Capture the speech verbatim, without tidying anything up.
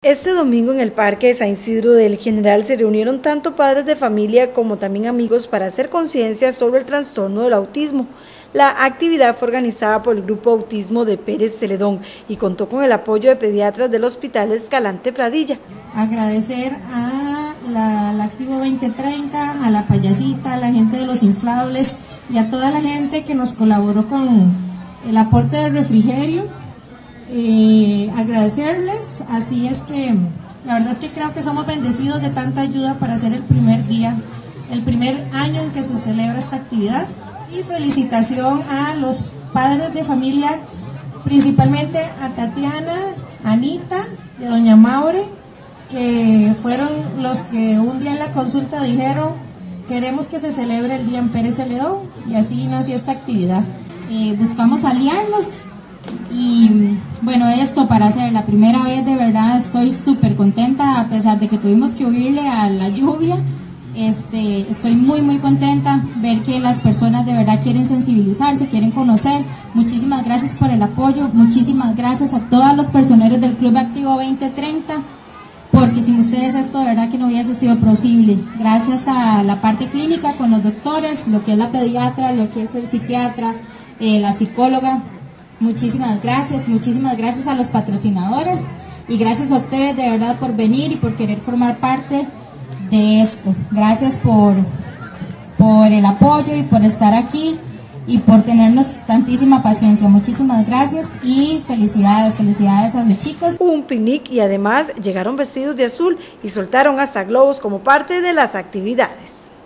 Este domingo en el Parque de San Isidro del General se reunieron tanto padres de familia como también amigos para hacer conciencia sobre el trastorno del autismo. La actividad fue organizada por el Grupo Autismo de Pérez Celedón y contó con el apoyo de pediatras del Hospital Escalante Pradilla. Agradecer a la, la Activo veinte treinta, a la payasita, a la gente de los inflables y a toda la gente que nos colaboró con el aporte de refrigerio. Eh, agradecerles, así es que la verdad es que creo que somos bendecidos de tanta ayuda para hacer el primer día, el primer año en que se celebra esta actividad. Y felicitación a los padres de familia, principalmente a Tatiana, Anita y a doña Maure, que fueron los que un día en la consulta dijeron: queremos que se celebre el día en Pérez Celedón, y así nació esta actividad. Eh, buscamos aliarnos y bueno, esto para hacer la primera vez, de verdad estoy súper contenta, a pesar de que tuvimos que huirle a la lluvia. Este, estoy muy muy contenta ver que las personas de verdad quieren sensibilizarse, quieren conocer. Muchísimas gracias por el apoyo, muchísimas gracias a todos los personeros del Club Activo veinte treinta, porque sin ustedes esto de verdad que no hubiese sido posible. Gracias a la parte clínica con los doctores, lo que es la pediatra, lo que es el psiquiatra, eh, la psicóloga. Muchísimas gracias, muchísimas gracias a los patrocinadores y gracias a ustedes de verdad por venir y por querer formar parte de esto. Gracias por, por el apoyo y por estar aquí y por tenernos tantísima paciencia. Muchísimas gracias y felicidades, felicidades a sus chicos. Hubo un picnic y además llegaron vestidos de azul y soltaron hasta globos como parte de las actividades.